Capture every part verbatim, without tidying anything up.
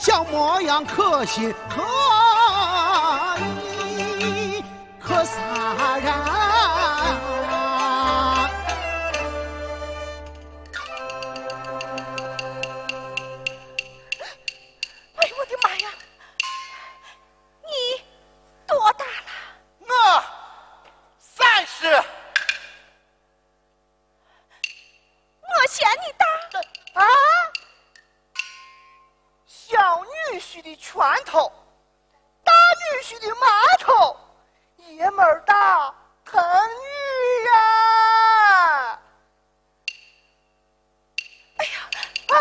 小模样可亲可依可撒然。 哎呦我的妈呀！你多大了？ 我三十。 我嫌你大啊！小女婿的拳头，大女婿的码头，爷们儿大疼女呀！ 哎呀， 啊！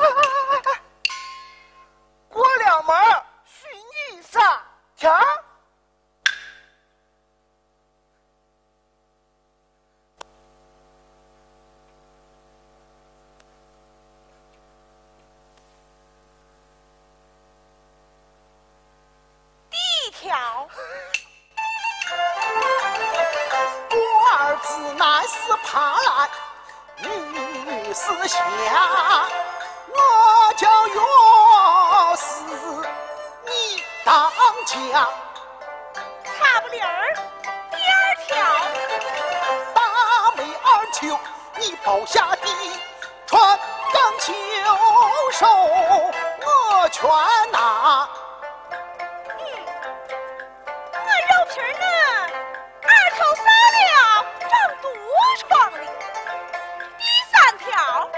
过两门许你仨钱儿。 条我儿子乃是怕来女是下，我叫岳氏你当家。 差不离儿第二条， 大美二秋你包下地，穿钢秋收我全拿。 肉皮呢？二头撒了，长多疮的。第三条，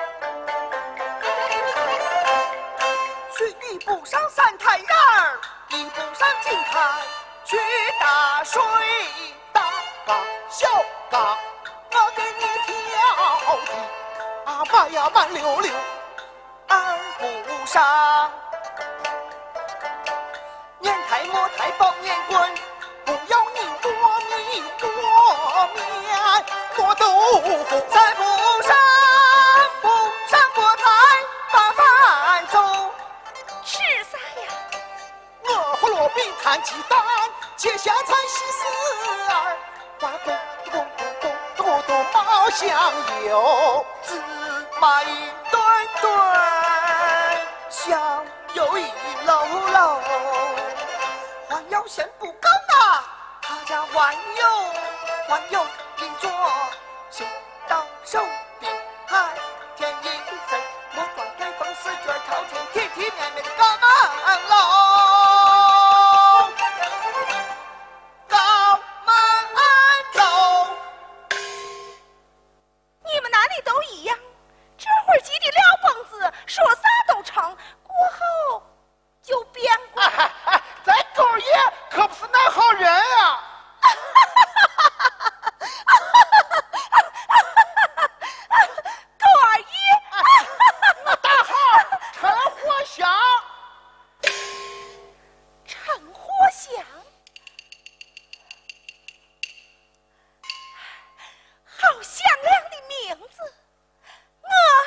水比不上三太阳儿，比不上金台去打水， 大缸小缸，我给你挑的啊慢呀慢溜溜， 按不上。年台莫台包年棍。不要你磨米磨面磨豆腐，再不上不上锅台把饭走。 吃啥呀？ 我胡萝卜摊鸡蛋，切香菜洗丝儿，花咚咚咚咚咚咚冒香油， 芝麻一堆堆，香油一篓篓，还要嫌不够呢。他家还有还有一座新到手的海天一层，我装给风四卷朝天，体体面面的高门楼，高门楼。 你们哪里都一样，这会儿急的撂蹦子，说啥都成，过后就变过。 哎哎哎，咱狗爷可不是那好人呀！ 狗二爷， 我大号陈火祥， 陈火祥，好响亮的名字，我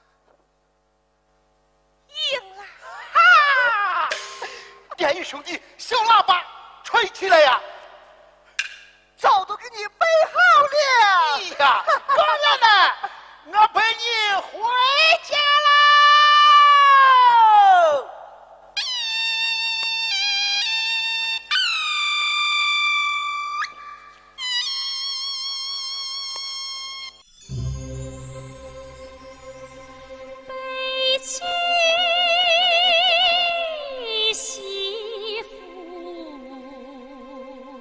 赢了。 哈！电影兄弟，小喇叭吹起来呀！早都给你备好了。哎呀，当然了，我陪你回家喽。 背起媳妇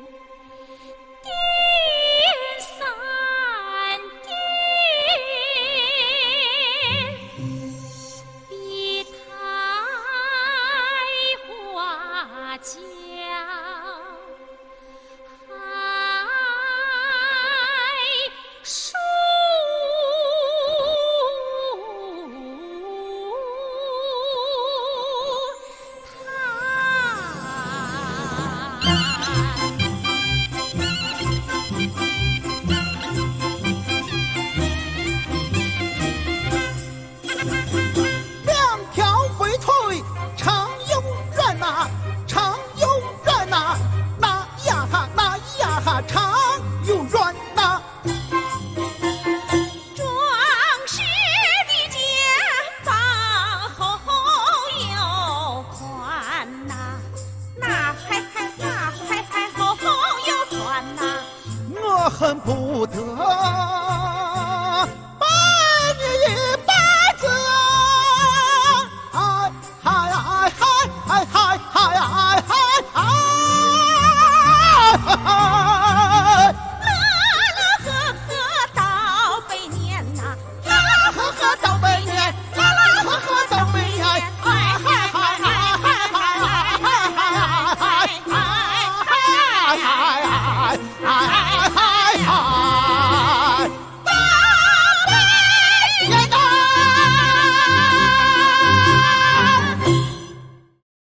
恨不得。